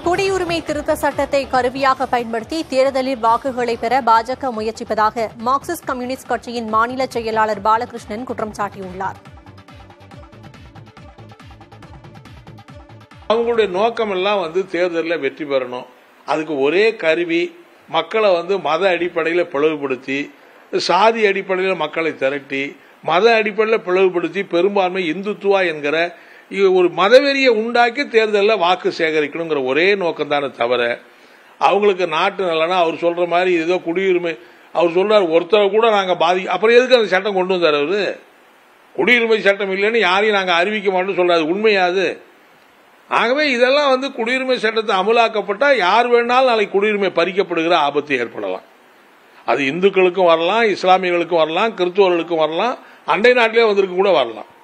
குடியுரிமை திருத்த சட்டத்தை கருவியாக பயன்படுத்தி தேர்தலில் வாக்குகளை பெற பாஜக முயற்சிப்பதாக மார்க்சிஸ்ட் கம்யூனிஸ்ட் கட்சியின் மாநில செயலாளர் பாலகிருஷ்ணன் குற்றம் சாட்டியுள்ளார். அவங்களுடைய நோக்கம் எல்லாம் தேர்தலில் வெற்றி பெறணும். அதுக்கு ஒரே கருவி மக்களை மத அடிப்படையில் பிளவுபடுத்தி, சாதி அடிப்படையில் மக்களை திரட்டி, மத அடிப்படையில் பிளவுபடுத்தி பெரும்பான்மை இந்துத்துவா என்கிற ஒரு மதவெறியை உண்டாக்கி தேர்தலில் வாக்கு சேகரிக்கணுங்கிற ஒரே நோக்கம் தானே தவிர, அவங்களுக்கு நாட்டு நலனா அவர் சொல்ற மாதிரி ஏதோ குடியுரிமை அவர் சொல்றாரு ஒருத்தர் கூட நாங்க அப்புறம் எதுக்கு அந்த சட்டம் கொண்டு வந்தார் அவரு? குடியுரிமை சட்டம் இல்லைன்னு யாரையும் நாங்க அறிவிக்க மாட்டோம்னு சொல்றாரு. உண்மையாது? ஆகவே இதெல்லாம் குடியுரிமை சட்டத்தை அமலாக்கப்பட்டா யார் வேணாலும் நாளைக்கு குடியுரிமை பறிக்கப்படுகிற ஆபத்து ஏற்படலாம். அது இந்துக்களுக்கும் வரலாம், இஸ்லாமியர்களுக்கும் வரலாம், கிறிஸ்துவர்களுக்கும் வரலாம், அண்டை நாட்டிலே வந்திருக்கு கூட வரலாம்.